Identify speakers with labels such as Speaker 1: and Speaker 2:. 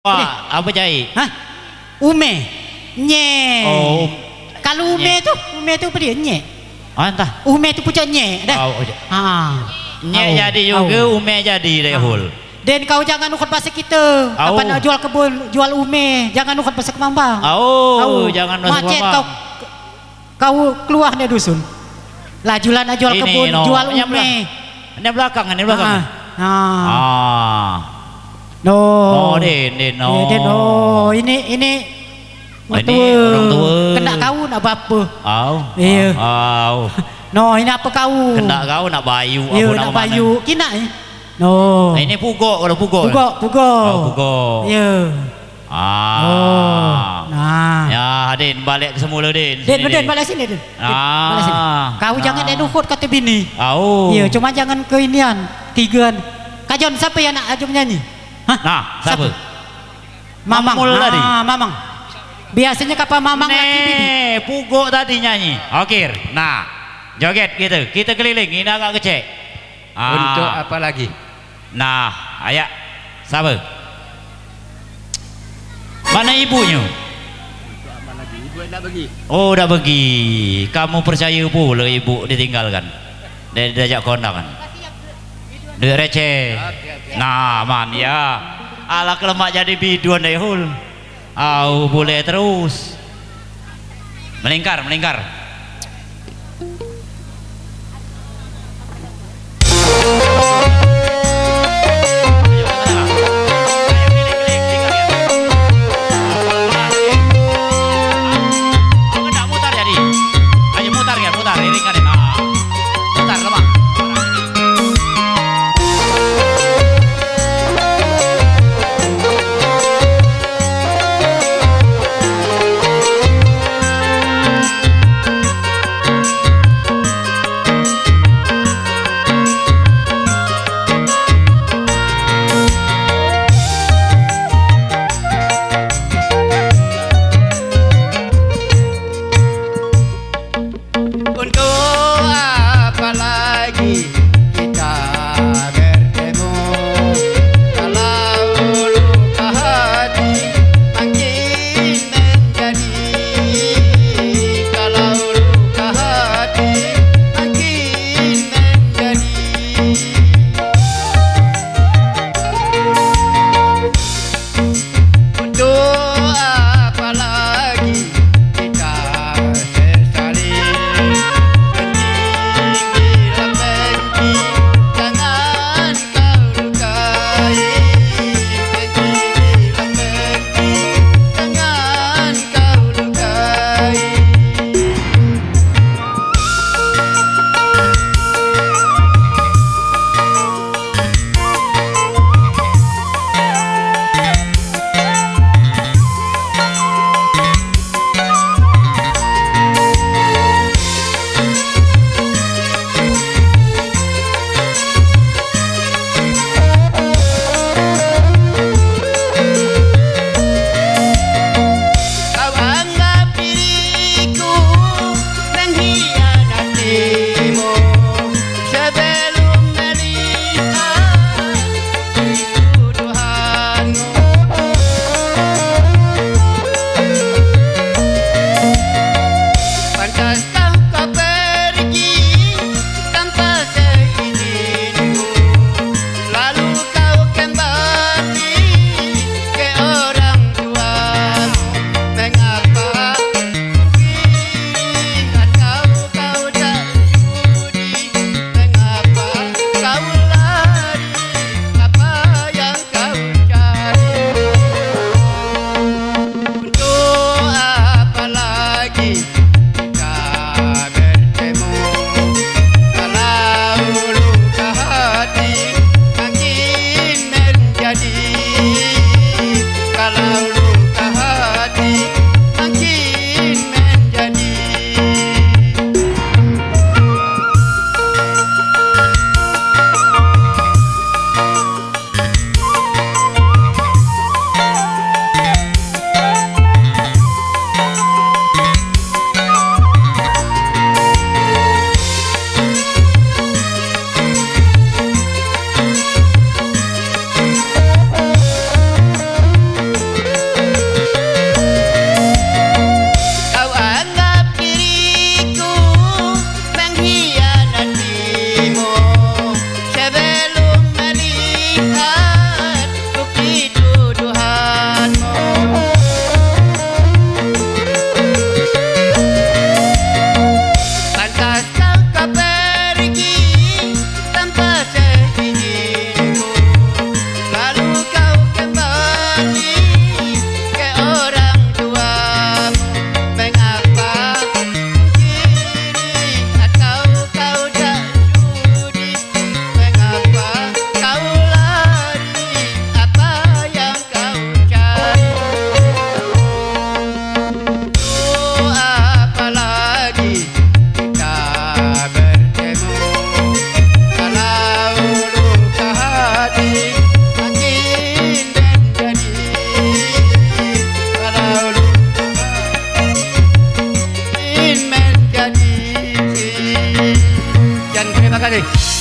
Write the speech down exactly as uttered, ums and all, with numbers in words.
Speaker 1: Wah, apa cai?
Speaker 2: Hah? Ume. Nye.
Speaker 1: Oh.
Speaker 2: Kalau ume
Speaker 1: Nye.
Speaker 2: tu, ume tu apa dia? Nye.
Speaker 1: Oh, entah.
Speaker 2: Ume tu pucuk nye dah.
Speaker 1: Oh, oh,
Speaker 2: Ha.
Speaker 1: Nye
Speaker 2: Au.
Speaker 1: jadi juga,
Speaker 2: Au.
Speaker 1: ume jadi deh
Speaker 2: Ha.
Speaker 1: hul.
Speaker 2: Dan kau jangan ukut pasal kita.
Speaker 1: Au.
Speaker 2: Apa nak jual kebun, jual ume, jangan ukut pasal kemambang.
Speaker 1: Oh, jangan masuk
Speaker 2: Macet
Speaker 1: kemambang.
Speaker 2: kau kau keluar dari dusun. Lajulah nak jual
Speaker 1: Ini,
Speaker 2: kebun,
Speaker 1: no.
Speaker 2: jual
Speaker 1: Ini
Speaker 2: ume.
Speaker 1: Ini belakang, ini belakang.
Speaker 2: Ha. Ha.
Speaker 1: Ah.
Speaker 2: No.
Speaker 1: Oh, den, den, no.
Speaker 2: Ya, den, oh, ini ini
Speaker 1: Oh, ini orang tua.
Speaker 2: Kena kau nak apa?
Speaker 1: Au.
Speaker 2: Iya.
Speaker 1: Au.
Speaker 2: No, ini apa kau?
Speaker 1: Kena kau nak bayu
Speaker 2: Ya,
Speaker 1: apa
Speaker 2: nak
Speaker 1: nama
Speaker 2: bayu. Kina eh? No.
Speaker 1: mana? Ini pugok kalau pugok.
Speaker 2: Pugok, pugok.
Speaker 1: Oh, pugok.
Speaker 2: Ya.
Speaker 1: Ah.
Speaker 2: Oh. Nah.
Speaker 1: Ya, Den balik ke semula Den.
Speaker 2: Den,
Speaker 1: Sini,
Speaker 2: Den, balik sini, Den. Den,
Speaker 1: Ah.
Speaker 2: balik sini. Kau
Speaker 1: Ah.
Speaker 2: jangan edukut kata bini.
Speaker 1: Au.
Speaker 2: Iya, cuma jangan ke inian, tigaan. Kajon siapa yang nak ajung nyanyi? Hah?
Speaker 1: Nah, siapa?
Speaker 2: Mamang.
Speaker 1: Mamul tadi.
Speaker 2: Ah, Mamang. Biasanya kapal Mamang laki bini.
Speaker 1: Nih, pugok tadi nyanyi. Oke. Nah, joget gitu. Kita keliling, ini agak kecek. Ah.
Speaker 3: Untuk apa lagi?
Speaker 1: Nah, ayak. Siapa? Mana ibunya?
Speaker 3: Apa lagi? Ibu nak pergi.
Speaker 1: Oh, udah pergi. Kamu percaya pula ibu ditinggalkan. Dia diajak kondangan. Duit receh. Nah, man ya. Ala kelemak jadi biduan deh hul. Au boleh terus. Melingkar, melingkar.
Speaker 3: lagi.